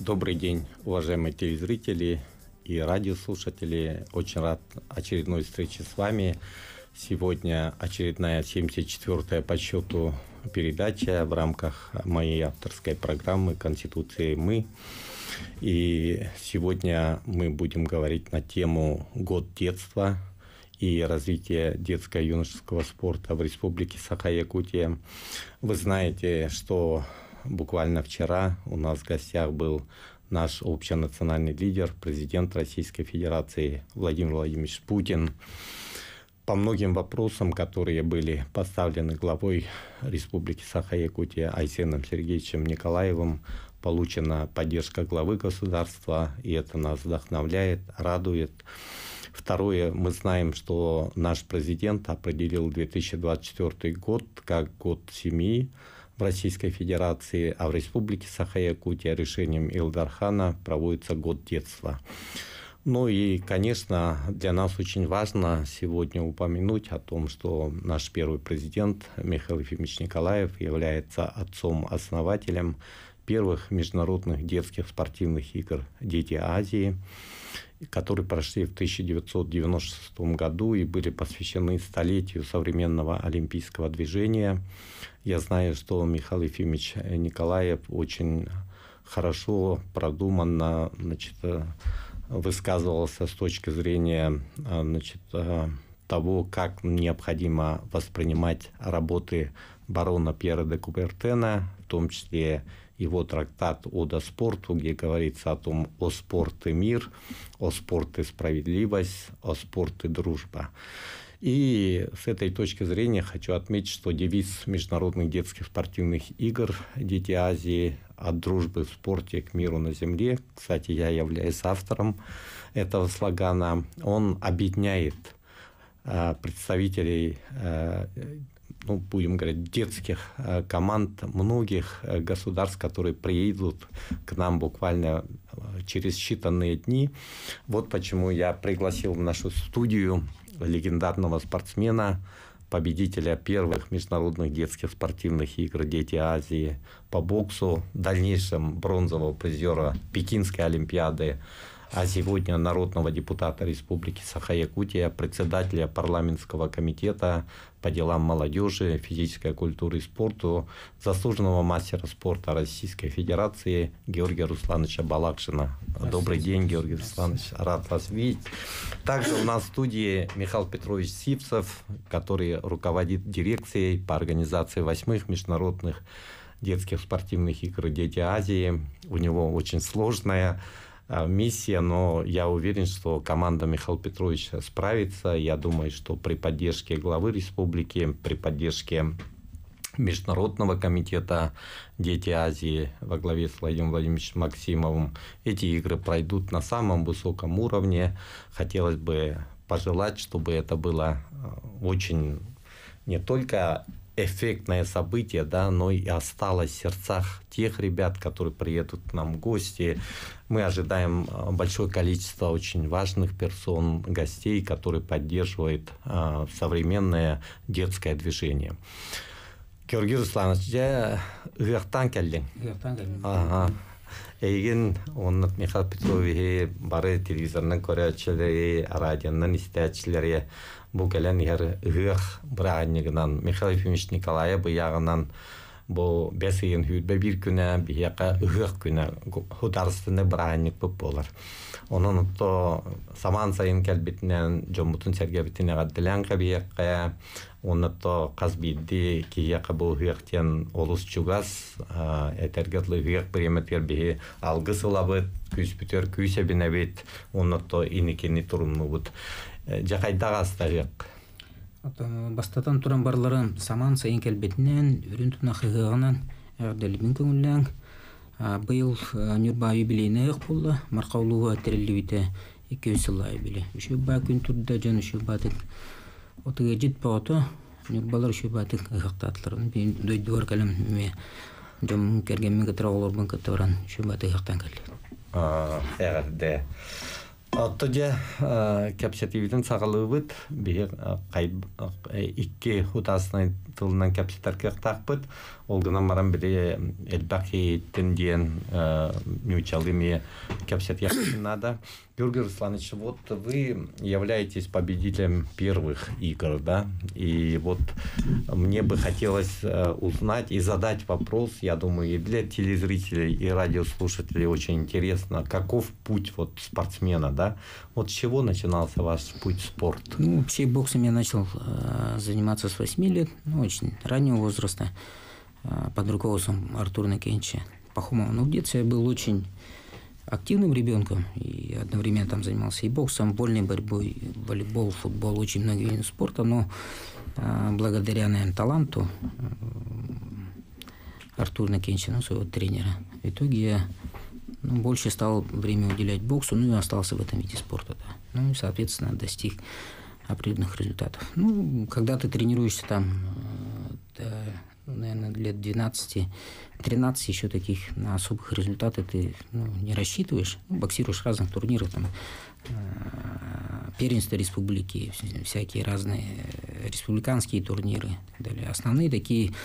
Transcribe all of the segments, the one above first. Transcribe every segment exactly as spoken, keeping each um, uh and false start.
Добрый день, уважаемые телезрители и радиослушатели. Очень рад очередной встрече с вами. Сегодня очередная семьдесят четвёртая по счету передача в рамках моей авторской программы «Конституции мы». И сегодня мы будем говорить на тему «Год детства» и развитие детско-юношеского спорта в Республике Саха-Якутия. Вы знаете, что буквально вчера у нас в гостях был наш общенациональный лидер, президент Российской Федерации Владимир Владимирович Путин. По многим вопросам, которые были поставлены главой Республики Саха-Якутия Айсеном Сергеевичем Николаевым, получена поддержка главы государства, и это нас вдохновляет, радует. Второе, мы знаем, что наш президент определил две тысячи двадцать четвёртый год как год семьи в Российской Федерации, а в Республике Саха-Якутия решением Илдархана проводится год детства. Ну и, конечно, для нас очень важно сегодня упомянуть о том, что наш первый президент Михаил Ефимович Николаев является отцом-основателем первых международных детских спортивных игр «Дети Азии», которые прошли в тысяча девятьсот девяносто шестом году и были посвящены столетию современного олимпийского движения. Я знаю, что Михаил Ефимович Николаев очень хорошо, продуманно, значит, высказывался с точки зрения, значит, того, как необходимо воспринимать работы барона Пьера де Кубертена, в том числе его трактат «Ода спорту», где говорится о том, о спорт и мир, о спорт и справедливость, о спорт и дружба. И с этой точки зрения хочу отметить, что девиз международных детских спортивных игр «Дети Азии» от дружбы в спорте к миру на земле, кстати, я являюсь автором этого слогана, он объединяет представителей, ну, будем говорить, детских команд многих государств, которые приедут к нам буквально через считанные дни. Вот почему я пригласил в нашу студию легендарного спортсмена, победителя первых международных детских спортивных игр «Дети Азии» по боксу, в дальнейшем бронзового призера Пекинской Олимпиады, а сегодня народного депутата Республики Саха-Якутия, председателя парламентского комитета по делам молодежи, физической культуры и спорту, заслуженного мастера спорта Российской Федерации Георгия Руслановича Балакшина. Добрый день, Георгий Русланович, рад вас видеть. Также у нас в студии Михаил Петрович Сивцев, который руководит дирекцией по организации восьмых международных детских спортивных игр «Дети Азии». У него очень сложная миссия, но я уверен, что команда Михаила Петровича справится. Я думаю, что при поддержке главы республики, при поддержке Международного комитета «Дети Азии» во главе с Владимиром Владимировичем Максимовым эти игры пройдут на самом высоком уровне. Хотелось бы пожелать, чтобы это было очень не только эффектное событие, да, но и осталось в сердцах тех ребят, которые приедут к нам в гости. Мы ожидаем большое количество очень важных персон, гостей, которые поддерживают а, современное детское движение. Георгий Русланович, я Гыртан келдин. Ага. Эйген он Михаил Петрович бары телевизордан көрәчеләре, радионан истәчләре бу кәлән яр гых браганнигынан Михаил Ефимович Николаев буягынан бу бесеген хүлбә бир күнә бияка гых күнә хударстыны браганник булар. Onun то саман сайын кәлбитнән Жомутун Сергеевтине гаддылан кабияка оны то казбидди кияка бу гыктен олус чугас этергәтле гык приметер бе алгысылабы күз бүтер күсә бинәбит оны то иникени турумны бут жакайдагастагык. Бастатан туран барларын саман сайын кәлбитнән үрүн туна хыгыгынан әрдәлбин күңеллән быйыл нюрба юбилейный булды. Маркаулуга терелибите ике йөз ел юбилей. Ушу ба күн турда жан ушу батык. Отыга жит пото нюрбалар ушу батык хактатларын бин дойдуар калам ме жом кергенмен катралорбан катаран ушу батык хактан калды. А, эрде. Оттоja капситивден сагалыбыт бир кай икки хутасны тылынан капситар кертакпыт. олгана марамбеле эльбаки тенден мючалыми капсет надо. Георгий Русланович, вот вы являетесь победителем первых игр, да, и вот мне бы хотелось узнать и задать вопрос, я думаю, и для телезрителей, и радиослушателей очень интересно, каков путь вот спортсмена, да, вот с чего начинался ваш путь в спорт? Ну, вообще боксом я начал э, заниматься с восьми лет, ну, очень раннего возраста, э, под руководством Артура Накенча Пахомова. Но в детстве я был очень активным ребенком и одновременно там занимался и боксом, вольной борьбой, волейбол, футбол, очень много видов спорта, но э, благодаря, наверное, таланту э, Артура Накенча, ну, своего тренера, в итоге я ну, больше стал время уделять боксу, ну и остался в этом виде спорта, да. Ну и, соответственно, достиг определенных результатов. Ну, когда ты тренируешься там, да, ну, наверное, лет двенадцати-тринадцати, еще таких на особых результатов ты ну, не рассчитываешь. Ну, боксируешь в разных турнирах, там, первенство республики, всякие разные республиканские турниры и так далее. Основные такие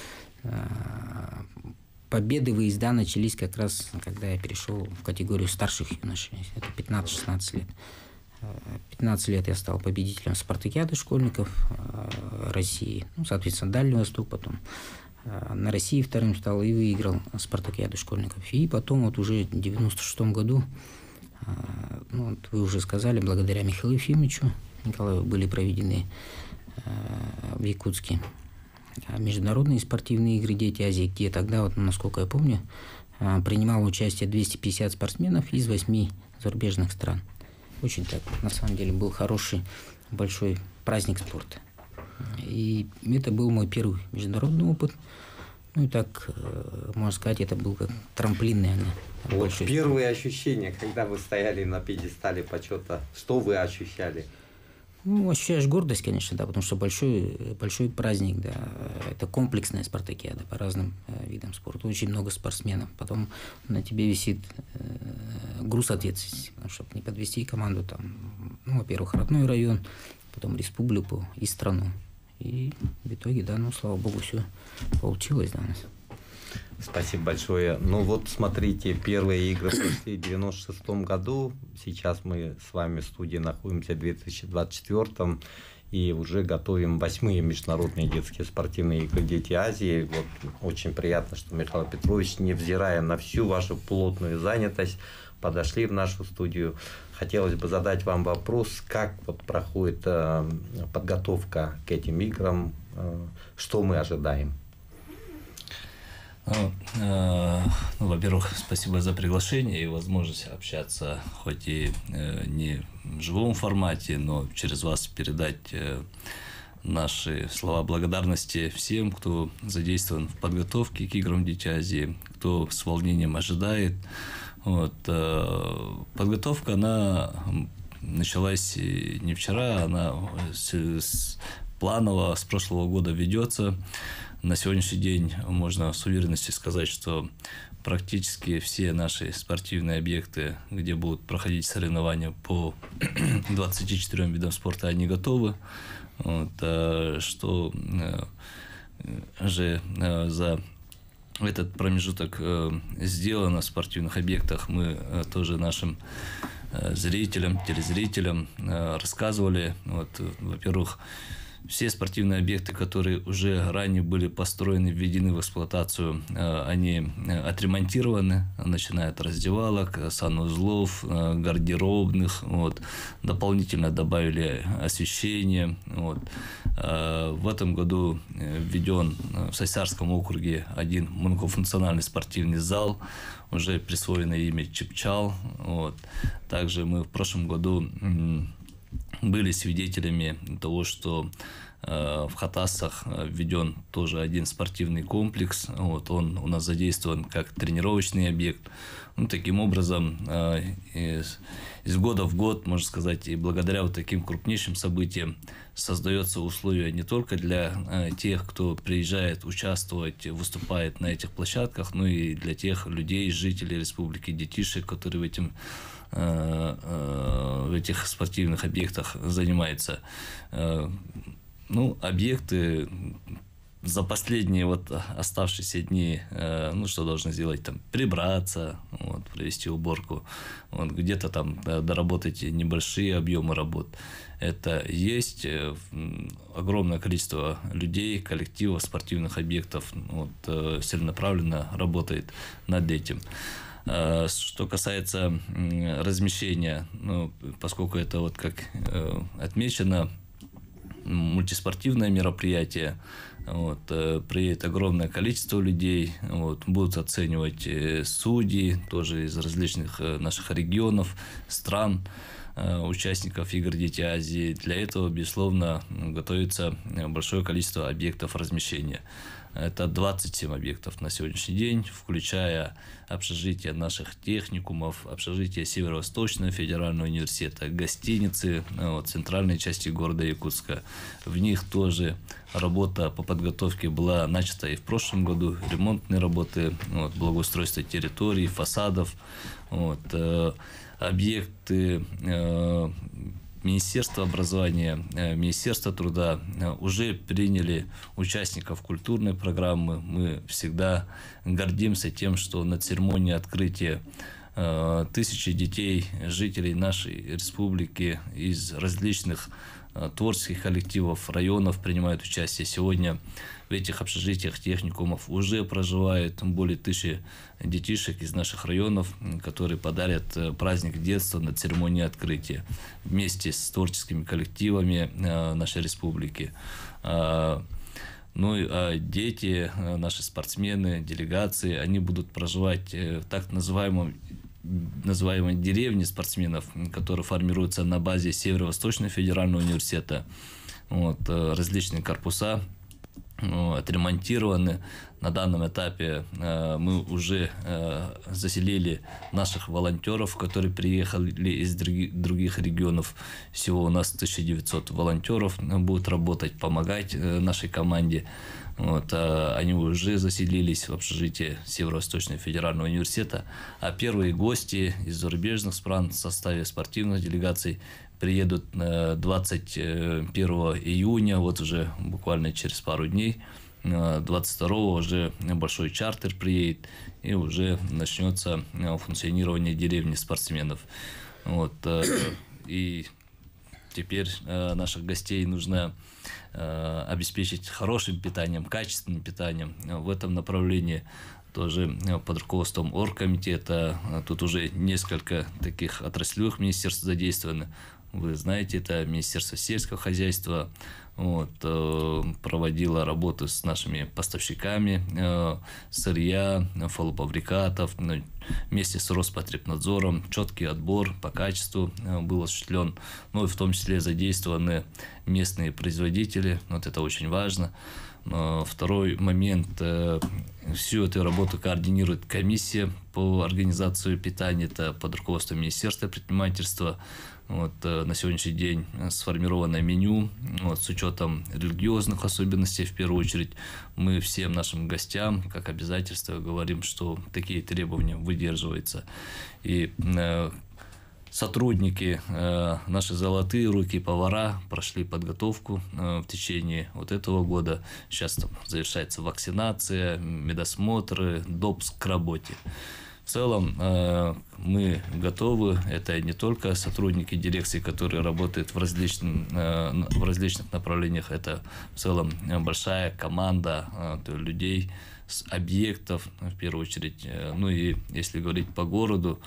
победы, выезда начались как раз, когда я перешел в категорию старших юношей. Это пятнадцать-шестнадцать лет. пятнадцать лет я стал победителем спартакиады школьников России, ну, соответственно, Дальний Восток, потом на России вторым стал и выиграл спартакиаду школьников. И потом вот уже в девяносто шестом году, ну, вот вы уже сказали, благодаря Михаилу Ефимовичу Николаеву были проведены в Якутске международные спортивные игры «Дети Азии», где тогда, вот, насколько я помню, принимало участие двести пятьдесят спортсменов из восьми зарубежных стран. Очень так, на самом деле, был хороший, большой праздник спорта. И это был мой первый международный опыт. Ну и так, можно сказать, это был как трамплин, наверное. Вот первые спорт. Ощущения, когда вы стояли на пьедестале почета, что вы ощущали? Ну, ощущаешь гордость, конечно, да, потому что большой, большой праздник, да, это комплексная спартакиада по разным э, видам спорта, очень много спортсменов, потом на тебе висит э, груз ответственности, потому что не подвести команду там, ну, во-первых, родной район, потом республику и страну, и в итоге, да, ну, слава богу, все получилось, да, у нас. Спасибо большое. Ну вот смотрите, первые игры прошли в девяносто шестом году. Сейчас мы с вами в студии находимся в две тысячи двадцать четвёртом и уже готовим восьмые международные детские спортивные игры «Дети Азии». Вот очень приятно, что Михаил Петрович, невзирая на всю вашу плотную занятость, подошли в нашу студию. Хотелось бы задать вам вопрос, как вот проходит э, подготовка к этим играм, э, что мы ожидаем? Ну, э, ну, во-первых, спасибо за приглашение и возможность общаться, хоть и э, не в живом формате, но через вас передать э, наши слова благодарности всем, кто задействован в подготовке к играм «Дети Азии», кто с волнением ожидает. Вот, э, подготовка, она началась не вчера, она с, с, планово с прошлого года ведется. На сегодняшний день можно с уверенностью сказать, что практически все наши спортивные объекты, где будут проходить соревнования по двадцати четырем видам спорта, они готовы. Вот, что же за этот промежуток сделано в спортивных объектах, мы тоже нашим зрителям, телезрителям рассказывали. Вот, во-первых, все спортивные объекты, которые уже ранее были построены, введены в эксплуатацию, они отремонтированы, начиная от раздевалок, санузлов, гардеробных. Вот. Дополнительно добавили освещение. Вот. В этом году введен в Сосярском округе один многофункциональный спортивный зал, уже присвоенное имя Чепчал. Вот. Также мы в прошлом году были свидетелями того, что э, в Хатасах введен тоже один спортивный комплекс. Вот, он у нас задействован как тренировочный объект. Ну, таким образом, э, из, из года в год, можно сказать, и благодаря вот таким крупнейшим событиям создаются условия не только для э, тех, кто приезжает участвовать, выступает на этих площадках, но и для тех людей, жителей республики, детишек, которые в этом в этих спортивных объектах занимается. Ну, объекты за последние вот оставшиеся дни, ну, что должны сделать, там, прибраться, вот, провести уборку, вот, где-то там доработать небольшие объемы работ. Это есть огромное количество людей, коллективов, спортивных объектов, вот, целенаправленно работает над этим. Что касается размещения, ну, поскольку это, вот как отмечено, мультиспортивное мероприятие, вот, приедет огромное количество людей, вот, будут оценивать судьи, тоже из различных наших регионов, стран, участников игр «Дети Азии». Для этого, безусловно, готовится большое количество объектов размещения. Это двадцать семь объектов на сегодняшний день, включая общежития наших техникумов, общежития Северо-Восточного федерального университета, гостиницы, вот, центральной части города Якутска. В них тоже работа по подготовке была начата и в прошлом году. Ремонтные работы, вот, благоустройство территорий, фасадов, вот, э, объекты э, Министерство образования, Министерство труда уже приняли участников культурной программы. Мы всегда гордимся тем, что на церемонии открытия тысячи детей, жителей нашей республики из различных творческих коллективов, районов принимают участие. Сегодня в этих общежитиях техникумов уже проживают более тысячи детишек из наших районов, которые подарят праздник детства на церемонии открытия вместе с творческими коллективами нашей республики. Ну а дети, наши спортсмены, делегации, они будут проживать в так называемом называемой деревни спортсменов, которые формируются на базе Северо-Восточного федерального университета. Вот, различные корпуса отремонтированы. На данном этапе мы уже заселили наших волонтеров, которые приехали из других регионов. Всего у нас тысяча девятьсот волонтеров будут работать, помогать нашей команде. Вот, они уже заселились в общежитие Северо-Восточного федерального университета, а первые гости из зарубежных стран в составе спортивных делегаций приедут двадцать первого июня, вот уже буквально через пару дней. двадцать второго уже большой чартер приедет, и уже начнется функционирование деревни спортсменов. Вот, и теперь наших гостей нужно обеспечить хорошим питанием, качественным питанием. В этом направлении тоже под руководством оргкомитета, тут уже несколько таких отраслевых министерств задействованы. Вы знаете, это Министерство сельского хозяйства, вот, проводило работу с нашими поставщиками сырья, полуфабрикатов, вместе с Роспотребнадзором. Четкий отбор по качеству был осуществлен, ну и в том числе задействованы местные производители, вот это очень важно. Второй момент, всю эту работу координирует комиссия по организации питания, это под руководством Министерства предпринимательства. Вот, на сегодняшний день сформировано меню, вот, с учетом религиозных особенностей, в первую очередь. Мы всем нашим гостям, как обязательство, говорим, что такие требования выдерживаются. И э, сотрудники, э, наши золотые руки, повара, прошли подготовку э, в течение вот этого года. Сейчас там завершается вакцинация, медосмотры, допуск к работе. В целом мы готовы, это не только сотрудники дирекции, которые работают в различных, в различных направлениях, это в целом большая команда людей, с объектов, в первую очередь, ну и если говорить по городу,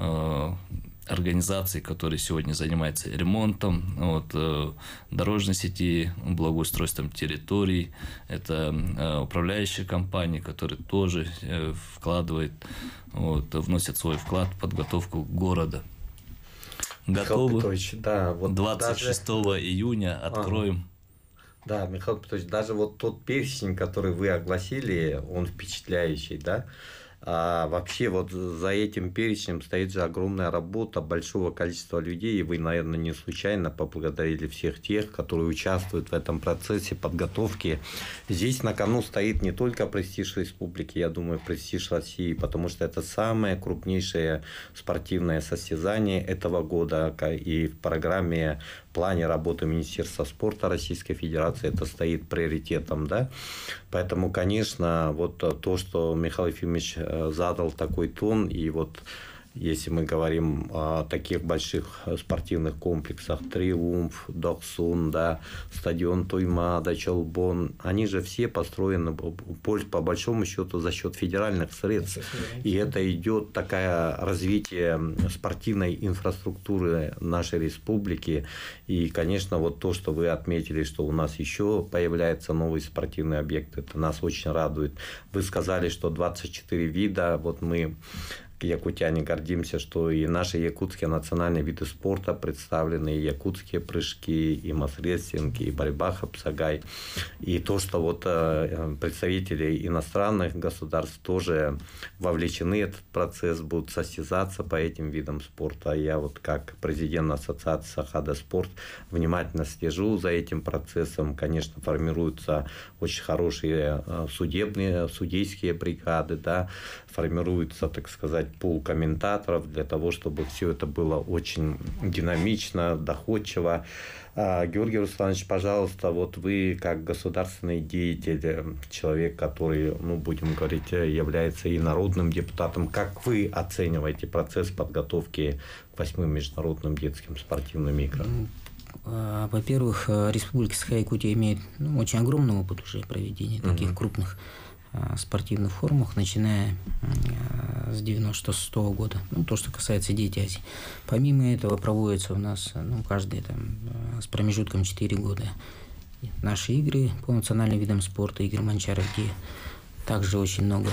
организаций, которые сегодня занимаются ремонтом, вот, дорожной сети, благоустройством территорий. Это управляющие компании, которые тоже вкладывают, вот, вносят свой вклад в подготовку города. Готовы. Петрович, да, вот двадцать шестого даже... июня откроем. Да, Михаил Петрович, даже вот тот перечень, который вы огласили, он впечатляющий, да? А вообще вот за этим перечнем стоит же огромная работа большого количества людей, и вы, наверное, не случайно поблагодарили всех тех, которые участвуют в этом процессе подготовки. Здесь на кону стоит не только престиж республики, я думаю, престиж России, потому что это самое крупнейшее спортивное состязание этого года, и в программе плане работы Министерства спорта Российской Федерации это стоит приоритетом, да. Поэтому, конечно, вот то, что Михаил Ефимович задал такой тон, и вот если мы говорим о таких больших спортивных комплексах, Триумф, Доксун, да, стадион Туйма, Дачалбон, они же все построены по большому счету за счет федеральных средств. И это идет такое развитие спортивной инфраструктуры нашей республики. И, конечно, вот то, что вы отметили, что у нас еще появляется новый спортивный объект, это нас очень радует. Вы сказали, что двадцать четыре вида, вот мы якутяне гордимся, что и наши якутские национальные виды спорта представлены, и якутские прыжки, и масрестлинг, и борьба хапсагай. И то, что вот представители иностранных государств тоже вовлечены в этот процесс, будут состязаться по этим видам спорта. Я вот как президент ассоциации Сахада Спорт внимательно слежу за этим процессом. Конечно, формируются очень хорошие судебные, судейские бригады, да, формируются, так сказать, пул комментаторов для того, чтобы все это было очень динамично, доходчиво. Георгий Русланович, пожалуйста, вот вы как государственный деятель, человек, который, ну, будем говорить, является и народным депутатом, как вы оцениваете процесс подготовки к восьмым международным детским спортивным играм? Во-первых, Республика Саха-Якутия имеет, ну, очень огромный опыт уже проведения таких [S2] Uh-huh. [S1] Крупных спортивных форумах, начиная с девяносто шестого года. Ну, то, что касается Дети Азии. Помимо этого проводятся у нас, ну, каждый там с промежутком четыре года наши игры по национальным видам спорта, игры Манчара, где также очень много,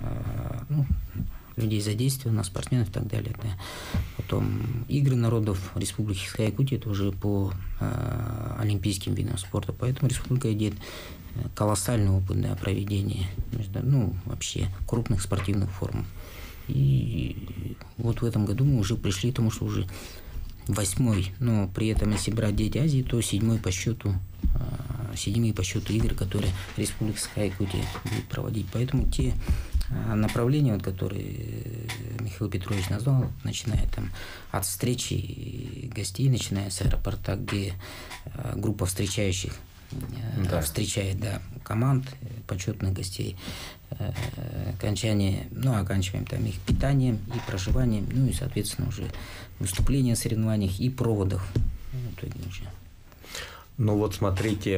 ну, людей задействовано, спортсменов и так далее. Да. Потом игры народов Республики Саха-Якутия, это уже по э, олимпийским видам спорта. Поэтому республика идет колоссальный опыт, да, проведения, ну, вообще крупных спортивных форумов. И вот в этом году мы уже пришли к тому, что уже восьмой, но при этом, если брать Дети Азии, то седьмой по счету, э, седьмые по счету игры, которые Республика Саха-Якутия будет проводить. Поэтому те направления, вот, которые Михаил Петрович назвал, начиная там от встречи гостей, начиная с аэропорта, где группа встречающих да. встречает, да, команд, почетных гостей, окончание, ну, оканчиваем там их питанием и проживанием, ну и, соответственно, уже выступления в соревнованиях и проводах. В итоге уже. Ну вот смотрите,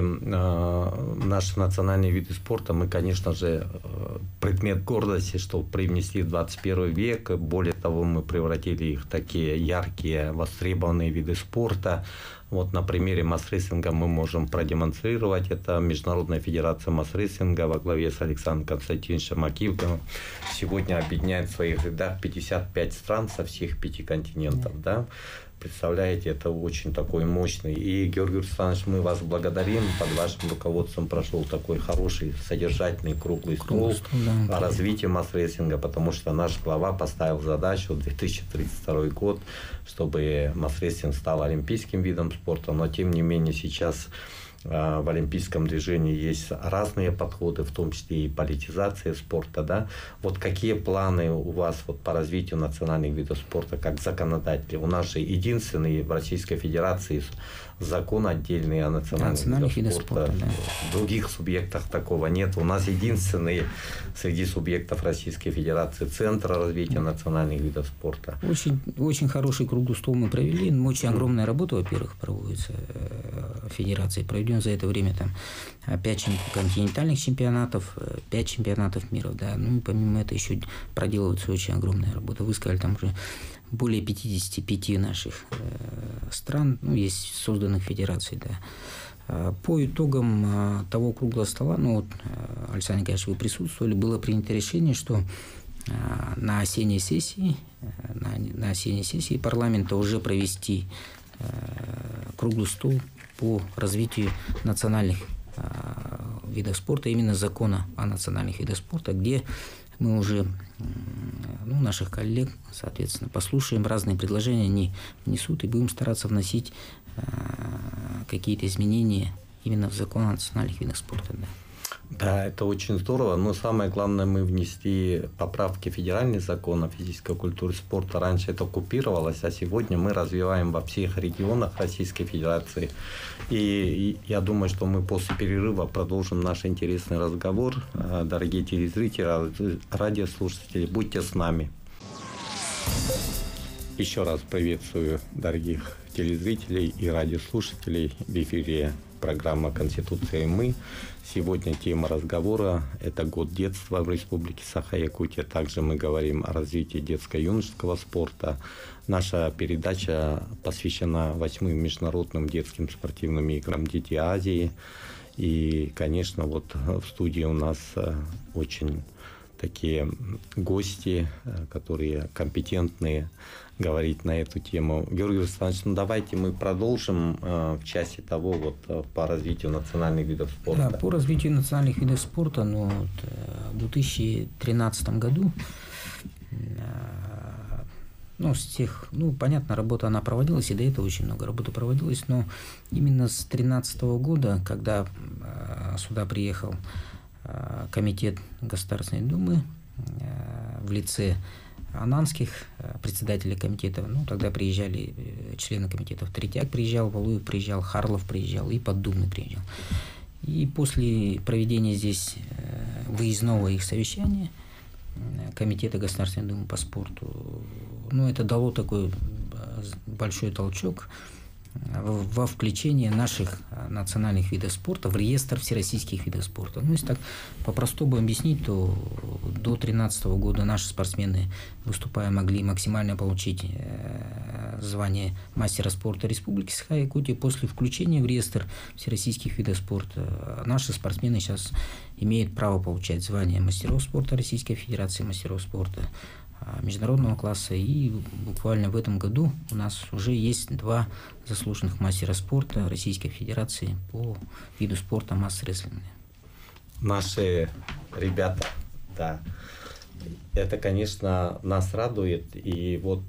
наши национальные виды спорта, мы, конечно же, предмет гордости, что привнесли в двадцать первый век. Более того, мы превратили их в такие яркие, востребованные виды спорта. Вот на примере масс-рестлинга мы можем продемонстрировать. Это Международная федерация масс-рестлинга во главе с Александром Константиновичем Макивковым. Сегодня объединяет в своих рядах пятьдесят пять стран со всех пяти континентов. Да? Представляете, это очень такой мощный. И, Георгий Александрович, мы вас благодарим. Под вашим руководством прошел такой хороший, содержательный круглый стол о развитии масс-рестлинга, потому что наш глава поставил задачу в две тысячи тридцать второй год, чтобы масс-рестлинг стал олимпийским видом спорта. Но, тем не менее, сейчас в олимпийском движении есть разные подходы, в том числе и политизация спорта, да. Вот какие планы у вас вот по развитию национальных видов спорта как законодателя? У нас же единственный в Российской Федерации закон отдельный о национальных видах спорта. спорта да. В других субъектах такого нет. У нас единственный среди субъектов Российской Федерации Центр развития национальных видов спорта. Очень, очень хороший круглый стол мы провели. Очень огромная работа, во-первых, проводится Федерацией. Проведен за это время там пять континентальных чемпионатов, пять чемпионатов мира. Да. Ну и помимо этого еще проделывается очень огромная работа. Вы сказали, там уже более пятидесяти пяти наших э, стран, ну, есть созданных федераций, да. По итогам э, того круглого стола, ну вот, э, Александр Николаевич, вы присутствовали, было принято решение, что э, на осенней сессии, э, на, на осенней сессии парламента уже провести э, круглый стол по развитию национальных э, видов спорта, именно закона о национальных видах спорта, где мы уже, ну, наших коллег, соответственно, послушаем, разные предложения они внесут, и будем стараться вносить э, какие-то изменения именно в закон о национальных видах спорта. Да. Да, это очень здорово, но самое главное, мы внесли поправки в федеральный закон о физической культуре и спорта. Раньше это купировалось, а сегодня мы развиваем во всех регионах Российской Федерации. И я думаю, что мы после перерыва продолжим наш интересный разговор. Дорогие телезрители, радиослушатели, будьте с нами. Еще раз приветствую дорогих телезрителей и радиослушателей в эфире программа «Конституция и мы». Сегодня тема разговора – это год детства в Республике Саха-Якутия. Также мы говорим о развитии детско-юношеского спорта. Наша передача посвящена восьмым международным детским спортивным играм «Дети Азии». И, конечно, вот в студии у нас очень такие гости, которые компетентные говорить на эту тему. Георгий Александрович, ну давайте мы продолжим э, в части того, вот э, по развитию национальных видов спорта. Да, по развитию национальных видов спорта, ну, вот, в две тысячи тринадцатом году, э, ну, с тех, ну, понятно, работа она проводилась, и до этого очень много работы проводилось, но именно с две тысячи тринадцатого года, когда э, сюда приехал э, комитет Государственной Думы э, в лице ананских председателей комитета, ну, тогда приезжали члены комитетов. Третьяк приезжал, Валуев приезжал, Харлов приезжал и Поддубный приезжал. И после проведения здесь выездного их совещания комитета Государственной Думы по спорту, ну, это дало такой большой толчок во включение наших национальных видов спорта в реестр всероссийских видов спорта. Ну, если так по-простому объяснить, то до две тысячи тринадцатого года наши спортсмены, выступая, могли максимально получить звание мастера спорта Республики Саха-Якутия. После включения в реестр всероссийских видов спорта наши спортсмены сейчас имеют право получать звание мастеров спорта Российской Федерации, мастеров спорта международного класса, и буквально в этом году у нас уже есть два заслуженных мастера спорта Российской Федерации по виду спорта масс-рестлинга. Наши ребята, да, это, конечно, нас радует, и вот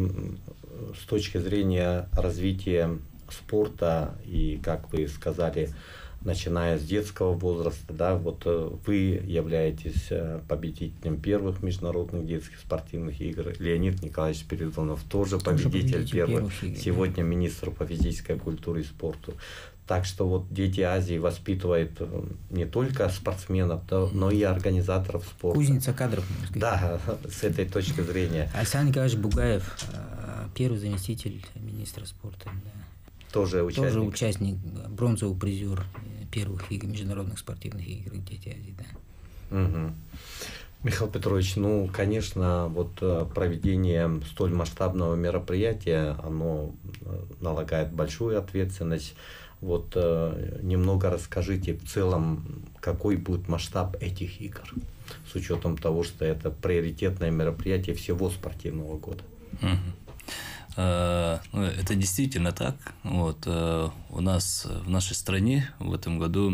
с точки зрения развития спорта, и, как вы сказали, начиная с детского возраста, да, вот вы являетесь победителем первых международных детских спортивных игр. Леонид Николаевич Спиридонов тоже, тоже победитель, победитель первых. первых игр, сегодня да. Министр по физической культуре и спорту. Так что вот Дети Азии воспитывают не только спортсменов, но и организаторов спорта. Кузница кадров. Да, с этой точки зрения. Александр Николаевич Бугаев, первый заместитель министра спорта. Да. Тоже участник. Тоже участник, бронзовый призер первых игр, международных спортивных игр Дети Азии, да. Угу. Михаил Петрович, ну, конечно, вот проведение столь масштабного мероприятия, оно налагает большую ответственность. Вот немного расскажите в целом, какой будет масштаб этих игр, с учетом того, что это приоритетное мероприятие всего спортивного года. Угу. Это действительно так. Вот, у нас в нашей стране в этом году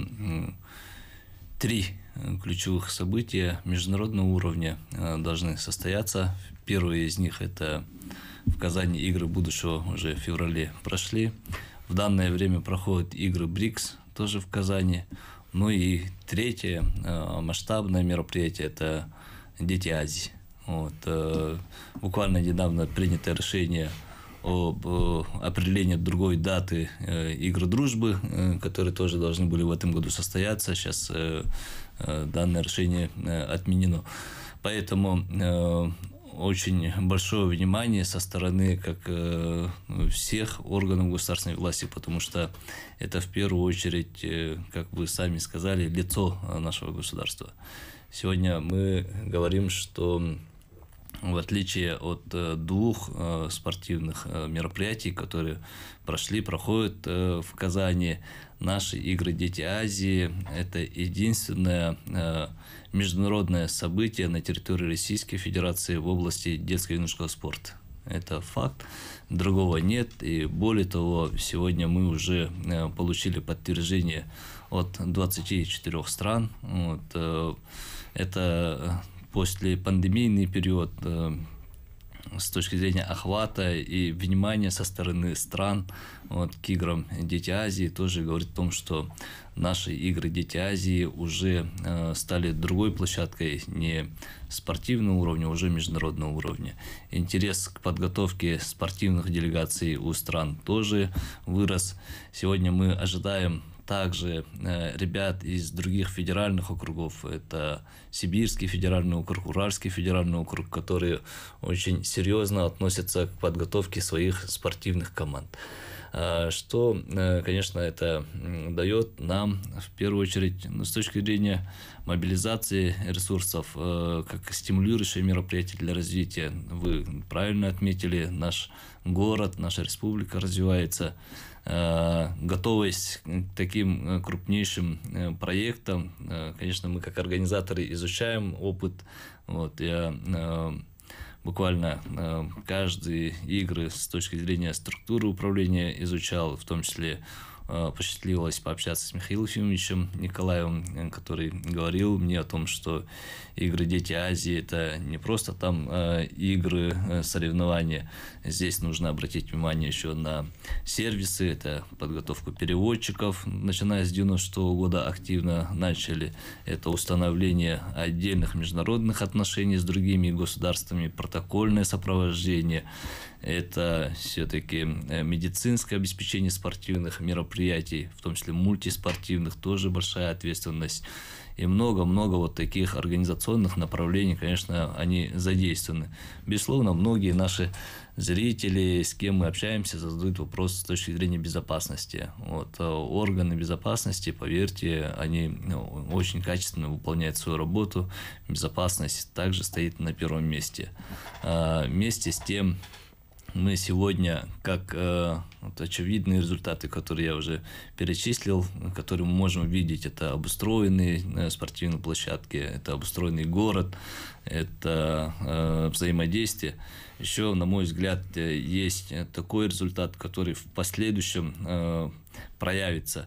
три ключевых события международного уровня должны состояться. Первое из них – это в Казани игры будущего, уже в феврале прошли. В данное время проходят игры БРИКС, тоже в Казани. Ну и третье масштабное мероприятие – это Дети Азии. Вот, буквально недавно принято решение об определении другой даты игр дружбы, которые тоже должны были в этом году состояться. Сейчас данное решение отменено. Поэтому очень большое внимание со стороны как всех органов государственной власти, потому что это в первую очередь, как вы сами сказали, лицо нашего государства. Сегодня мы говорим, что в отличие от двух спортивных мероприятий, которые прошли, проходят в Казани, наши игры «Дети Азии» – это единственное международное событие на территории Российской Федерации в области детско-юношеского спорта. Это факт, другого нет. И более того, сегодня мы уже получили подтверждение от двадцати четырёх стран. Вот, это после пандемийный период с точки зрения охвата и внимания со стороны стран вот, к играм «Дети Азии» тоже говорит о том, что наши игры «Дети Азии» уже э, стали другой площадкой, не спортивного уровня, а уже международного уровня. Интерес к подготовке спортивных делегаций у стран тоже вырос. Сегодня мы ожидаем также э, ребят из других федеральных округов. Это Сибирский федеральный округ, Уральский федеральный округ, которые очень серьезно относятся к подготовке своих спортивных команд. Что, конечно, это дает нам, в первую очередь, ну, с точки зрения мобилизации ресурсов, как стимулирующее мероприятие для развития. Вы правильно отметили, наш город, наша республика развивается. Готовясь к таким крупнейшим проектам, конечно, мы как организаторы изучаем опыт. Вот, я буквально э, каждые игры с точки зрения структуры управления изучал, в том числе э, посчастливилось пообщаться с Михаилом Ефимовичем Николаевым, который говорил мне о том, что игры «Дети Азии» — это не просто там э, игры, э, соревнования. Здесь нужно обратить внимание еще на сервисы, это подготовку переводчиков, начиная с девяносто шестого года активно начали. Это установление отдельных международных отношений с другими государствами, протокольное сопровождение. Это все-таки медицинское обеспечение спортивных мероприятий, в том числе мультиспортивных, тоже большая ответственность. И много-много вот таких организационных направлений, конечно, они задействованы. Безусловно, многие наши зрители, с кем мы общаемся, задают вопрос с точки зрения безопасности. Вот, органы безопасности, поверьте, они очень качественно выполняют свою работу. Безопасность также стоит на первом месте. Вместе с тем, мы сегодня, как э, вот очевидные результаты, которые я уже перечислил, которые мы можем видеть, это обустроенные э, спортивные площадки, это обустроенный город, это э, взаимодействие. Еще, на мой взгляд, есть такой результат, который в последующем э, проявится.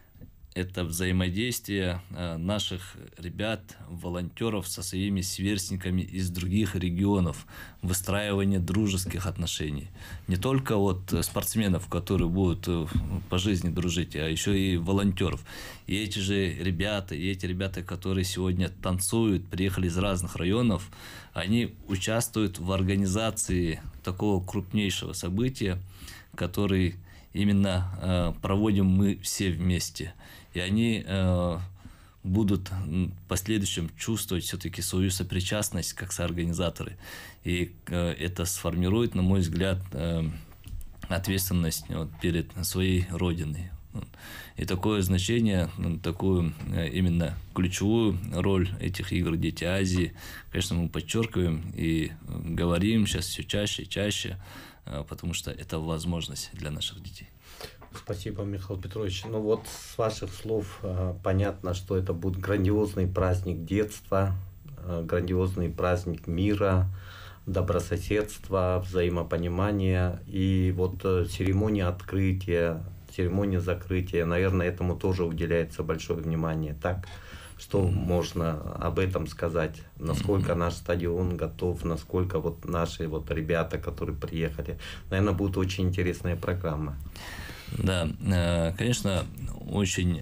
Это взаимодействие наших ребят, волонтеров со своими сверстниками из других регионов, выстраивание дружеских отношений. Не только вот спортсменов, которые будут по жизни дружить, а еще и волонтеров. И эти же ребята, и эти ребята, которые сегодня танцуют, приехали из разных районов, они участвуют в организации такого крупнейшего события, который именно э, проводим мы все вместе. И они э, будут в последующем чувствовать все-таки свою сопричастность как соорганизаторы. И э, это сформирует, на мой взгляд, э, ответственность вот, перед своей родиной. И такое значение, такую э, именно ключевую роль этих игр «Дети Азии», конечно, мы подчеркиваем и говорим сейчас все чаще и чаще, э, потому что это возможность для наших детей. Спасибо, Михаил Петрович. Ну вот с ваших слов э, понятно, что это будет грандиозный праздник детства, э, грандиозный праздник мира, добрососедства, взаимопонимания. И вот э, церемония открытия, церемония закрытия, наверное, этому тоже уделяется большое внимание. Так, что можно об этом сказать? Насколько наш стадион готов, насколько вот наши вот ребята, которые приехали. Наверное, будет очень интересная программа. Да, конечно, очень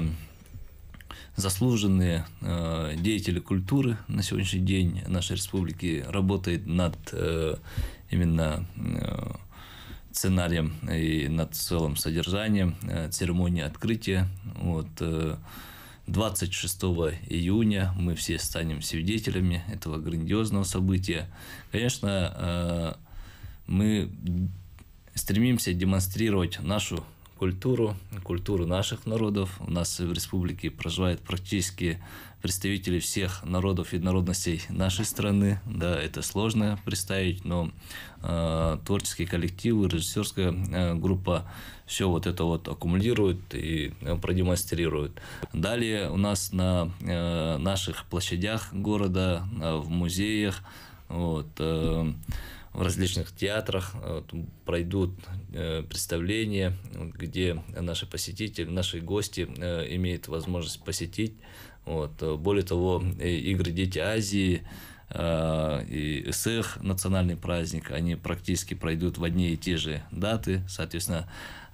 заслуженные деятели культуры на сегодняшний день нашей республики работают над именно сценарием и над целым содержанием церемонии открытия. Вот, двадцать шестого июня мы все станем свидетелями этого грандиозного события. Конечно, мы стремимся демонстрировать нашу культуру, культуру наших народов. У нас в республике проживают практически представители всех народов и народностей нашей страны. Да, это сложно представить, но э, творческие коллективы, режиссерская э, группа все вот это вот аккумулируют и э, продемонстрируют. Далее у нас на э, наших площадях города, э, в музеях, вот, э, в различных театрах вот, пройдут э, представления, где наши посетители, наши гости э, имеют возможность посетить. Вот. Более того, игры «Дети Азии», и СЭХ, национальный праздник, они практически пройдут в одни и те же даты. Соответственно,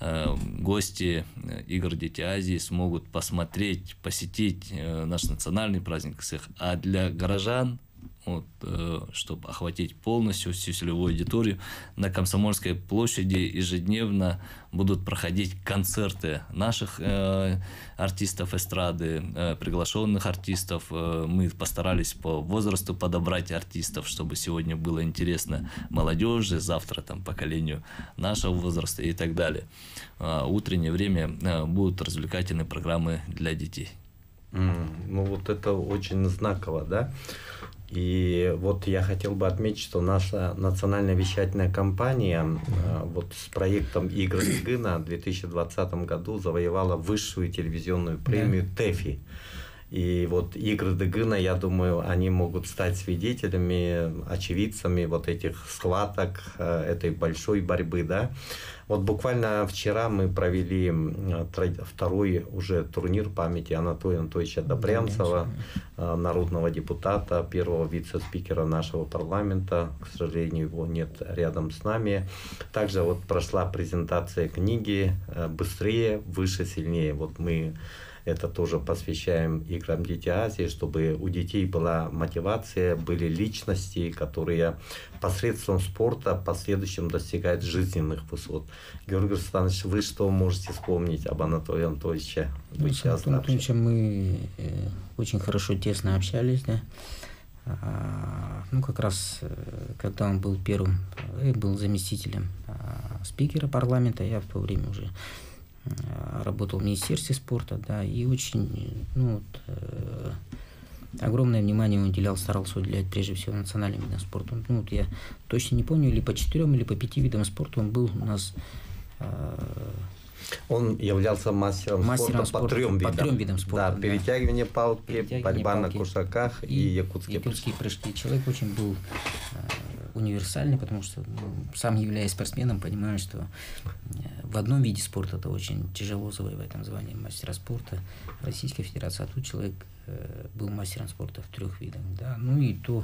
гости игр Дети Азии смогут посмотреть, посетить наш национальный праздник СЭХ. А для горожан, вот, чтобы охватить полностью всю целевую аудиторию, на Комсомольской площади ежедневно будут проходить концерты наших э, артистов эстрады, э, приглашенных артистов. Э, мы постарались по возрасту подобрать артистов, чтобы сегодня было интересно молодежи, завтра там поколению нашего возраста и так далее. Э, утреннее время э, будут развлекательные программы для детей. Mm, ну вот это очень знаково, да? И вот я хотел бы отметить, что наша национальная вещательная компания вот с проектом «Игры Дыгына» в две тысячи двадцатом году завоевала высшую телевизионную премию ТЭФИ. И вот «Игры Дыгына», я думаю, они могут стать свидетелями, очевидцами вот этих схваток, этой большой борьбы, да. Вот буквально вчера мы провели второй уже турнир памяти Анатолия Анатольевича Добрянцева, народного депутата, первого вице-спикера нашего парламента. К сожалению, его нет рядом с нами. Также вот прошла презентация книги «Быстрее, выше, сильнее». Вот мы это тоже посвящаем играм Дети Азии, чтобы у детей была мотивация, были личности, которые посредством спорта в последующем достигают жизненных высот. Георгий Рустамович, вы что можете вспомнить об Анатолии Анатольевиче? Ну, с Анатолием Анатольевичем мы очень хорошо, тесно общались, да. Ну, как раз, когда он был первым, был заместителем спикера парламента, я в то время уже работал в Министерстве спорта, да, и очень, ну, вот, э, огромное внимание он уделял, старался уделять прежде всего национальным видам спорта. Ну, вот я точно не помню, или по четырем, или по пяти видам спорта он был у нас. Э, Он являлся мастером, мастером спорта, спорта по трем видам. По трем видам спорта. Да, да. Перетягивание палки, перетягивание борьба палки, на кушаках и, и якутские, якутские прыжки. прыжки. Человек очень был э, универсальный, потому что, ну, сам являясь спортсменом, понимаю, что в одном виде спорта это очень тяжело завоевать там звание мастера спорта Российской Федерации, а тут человек э, был мастером спорта в трех видах. Да? Ну и то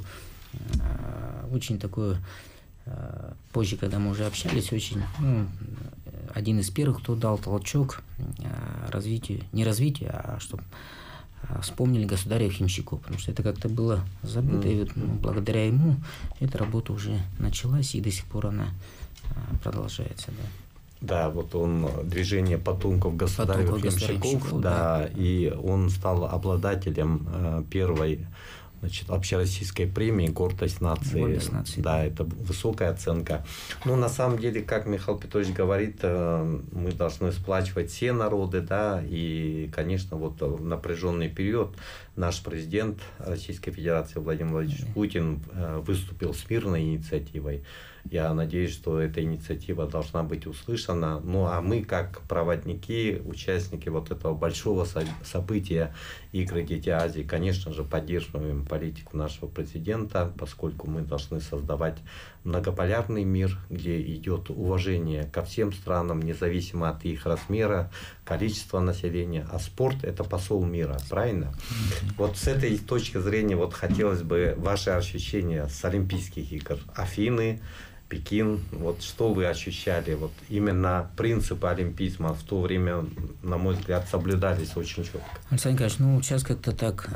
э, очень такое, э, позже, когда мы уже общались, очень, ну, один из первых, кто дал толчок э, развитию, не развитию, а чтобы вспомнили государя Химчакова, потому что это как-то было забыто, mm-hmm. и вот, ну, благодаря ему эта работа уже началась, и до сих пор она а, продолжается. Да. Да, вот он, движение потомков государя Химчаков, да, да, и он стал обладателем э, первой, значит, общероссийской премии «Гордость нации». Гордость нации. Да, это высокая оценка. Но на самом деле, как Михаил Петрович говорит, мы должны сплачивать все народы, да, и, конечно, вот в напряженный период наш президент Российской Федерации Владимир Владимирович да. Путин выступил с мирной инициативой. Я надеюсь, что эта инициатива должна быть услышана. Ну, а мы, как проводники, участники вот этого большого события «Игры Дети Азии», конечно же, поддерживаем политику нашего президента, поскольку мы должны создавать многополярный мир, где идет уважение ко всем странам, независимо от их размера, количества населения. А спорт – это посол мира, правильно? Mm-hmm. Вот с этой точки зрения вот хотелось бы ваши ощущения с Олимпийских игр. Афины, Пекин, вот что вы ощущали? Вот именно принципы олимпизма в то время, на мой взгляд, соблюдались очень четко. Александр Николаевич, ну сейчас как-то так,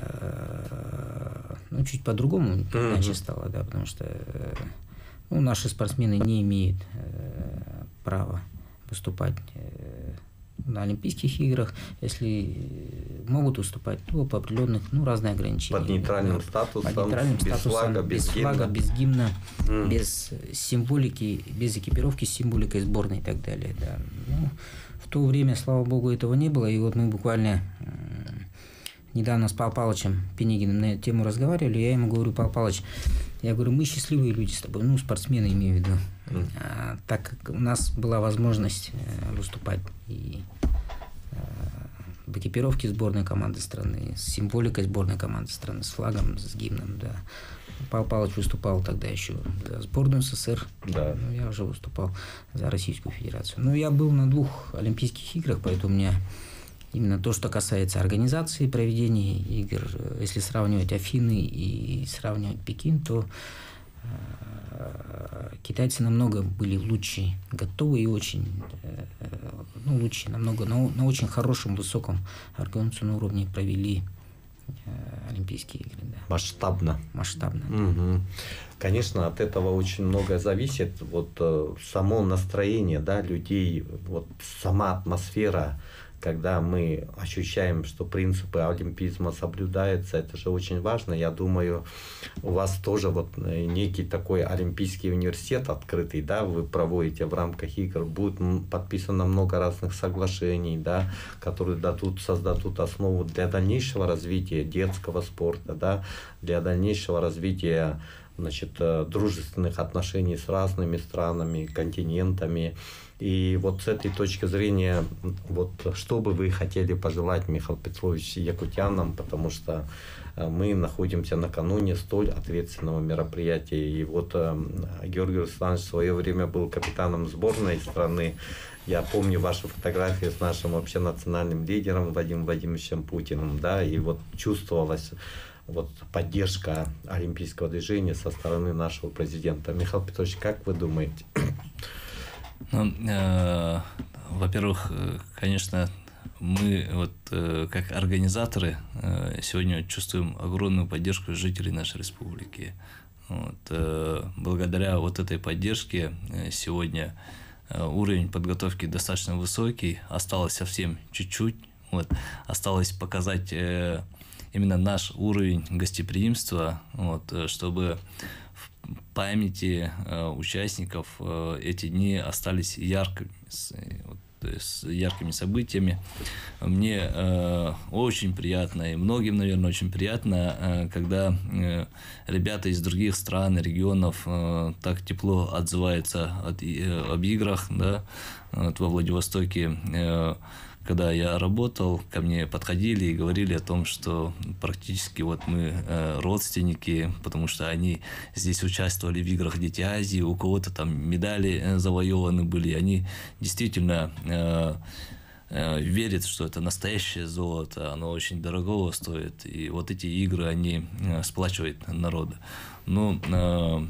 ну чуть по-другому mm-hmm. иначе стало, да, потому что ну, наши спортсмены не имеют права выступать на Олимпийских играх, если могут выступать, то по определенных, ну, разные ограничения. Под нейтральным статусом, под нейтральным без статусом, флага, без, без гимна, флага, без гимна, mm. без символики, без экипировки с символикой сборной и так далее. Да. Ну, в то время, слава богу, этого не было, и вот мы буквально недавно с Павлом Павловичем Пенигиным на эту тему разговаривали, я ему говорю: Павел Павлович, я говорю, мы счастливые люди с тобой, ну, спортсмены имею в виду, mm. а, так как у нас была возможность выступать и в экипировке сборной команды страны, с символикой сборной команды страны, с флагом, с гимном, да. Павел Павлович выступал тогда еще за сборную СССР, да. Ну, я уже выступал за Российскую Федерацию. Ну, я был на двух Олимпийских играх, поэтому у меня именно то, что касается организации проведения игр. Если сравнивать Афины и сравнивать Пекин, то китайцы намного были лучше готовы и очень, ну, лучше, намного, на, на очень хорошем, высоком организационном уровне провели Олимпийские игры. Да. Масштабно. Масштабно. Угу. Конечно, от этого очень многое зависит. Вот само настроение, да, людей, вот сама атмосфера, когда мы ощущаем, что принципы олимпизма соблюдаются, это же очень важно. Я думаю, у вас тоже вот некий такой олимпийский университет открытый, да, вы проводите в рамках игр, будет подписано много разных соглашений, да, которые дадут, создадут основу для дальнейшего развития детского спорта, да, для дальнейшего развития, значит, дружественных отношений с разными странами, континентами. И вот с этой точки зрения, вот что бы вы хотели пожелать, Михаил Петрович, якутянам, потому что мы находимся накануне столь ответственного мероприятия. И вот Георгий Русланович в свое время был капитаном сборной страны. Я помню вашу фотографию с нашим общенациональным лидером Владимиром Владимировичем Путиным, да, и вот чувствовалась вот поддержка олимпийского движения со стороны нашего президента. Михаил Петрович, как вы думаете? Ну, э, во-первых, конечно, мы вот э, как организаторы э, сегодня чувствуем огромную поддержку жителей нашей республики. Вот, э, благодаря вот этой поддержке э, сегодня э, уровень подготовки достаточно высокий, осталось совсем чуть-чуть, вот, осталось показать э, именно наш уровень гостеприимства, вот, чтобы в памяти э, участников э, эти дни остались яркими, с, вот, с яркими событиями. Мне э, очень приятно, и многим, наверное, очень приятно, э, когда э, ребята из других стран, регионов э, так тепло отзываются от, э, об играх, да, вот во Владивостоке. Э, Когда я работал, ко мне подходили и говорили о том, что практически вот мы э, родственники, потому что они здесь участвовали в играх Дети Азии, у кого-то там медали э, завоеваны были, они действительно э, э, верят, что это настоящее золото, оно очень дорогого стоит, и вот эти игры, они э, сплачивают народы. Ну, э,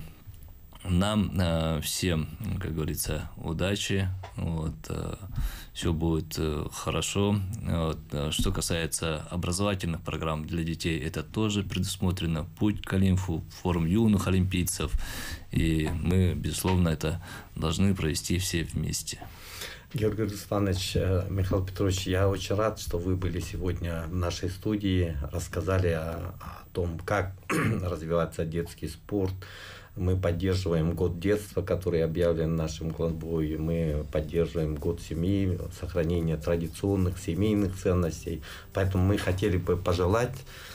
нам э, всем, как говорится, удачи, вот, э, все будет э, хорошо. Вот, э, что касается образовательных программ для детей, это тоже предусмотрено. Путь к Олимпу, форум юных олимпийцев, и мы, безусловно, это должны провести все вместе. Георгий Русланович, Михаил Петрович, я очень рад, что вы были сегодня в нашей студии, рассказали о, о том, как развивается детский спорт. Мы поддерживаем год детства, который объявлен нашим главой. Мы поддерживаем год семьи, сохранение традиционных семейных ценностей. Поэтому мы хотели бы пожелать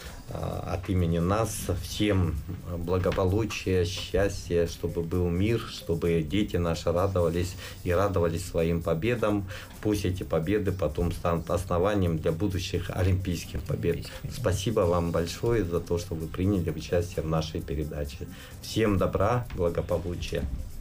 от имени нас всем благополучия, счастья, чтобы был мир, чтобы дети наши радовались и радовались своим победам. Пусть эти победы потом станут основанием для будущих олимпийских побед. Спасибо вам большое за то, что вы приняли участие в нашей передаче. Всем добра, благополучия.